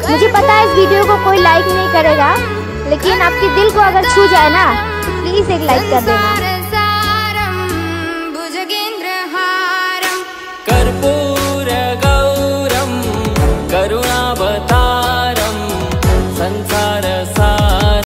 मुझे पता है इस वीडियो को कोई लाइक नहीं करेगा, लेकिन आपके दिल को अगर छू जाए ना तो प्लीज़ एक लाइक कर देना।